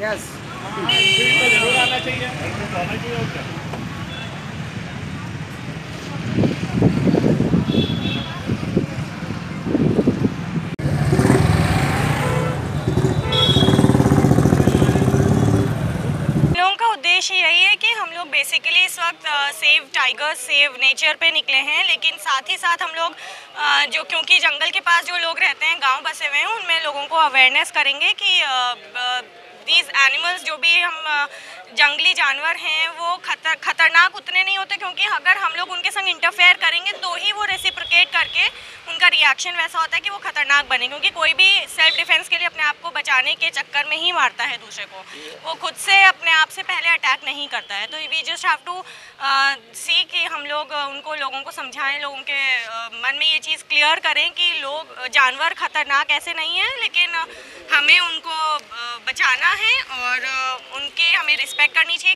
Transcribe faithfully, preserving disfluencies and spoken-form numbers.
Yes जरूर आना चाहिए, आना चाहिए और क्या। लोगों का उद्देश्य यही है कि हम लोग बेसिकली इस वक्त सेव टाइगर्स सेव नेचर पे निकले हैं, लेकिन साथ ही साथ हम लोग अ, जो क्योंकि जंगल के पास जो लोग रहते हैं, गांव बसे हुए हैं, उनमें लोगों को अवेयरनेस करेंगे कि दीज एनिमल्स जो भी हम अ, जंगली जानवर हैं वो खतर खतरनाक उतने नहीं होते, क्योंकि अगर हम लोग उनके संग इंटरफेयर करेंगे तो ही वो रेसिप्रोकेट करके उनका रिएक्शन वैसा होता है कि वो खतरनाक बने, क्योंकि कोई भी सेल्फ डिफेंस के लिए अपने आप को बचाने के चक्कर में ही मारता है दूसरे को, वो खुद से अपने आप से पहले अटैक नहीं करता है। तो we just have to see कि हम लोग uh, उनको लोगों को समझाएं, लोगों के uh, मन में ये चीज़ क्लियर करें कि लोग uh, जानवर खतरनाक ऐसे नहीं हैं, लेकिन uh, हमें उनको uh, बचाना है और uh, उनके हमें रिस्पेक्ट करनी चाहिए।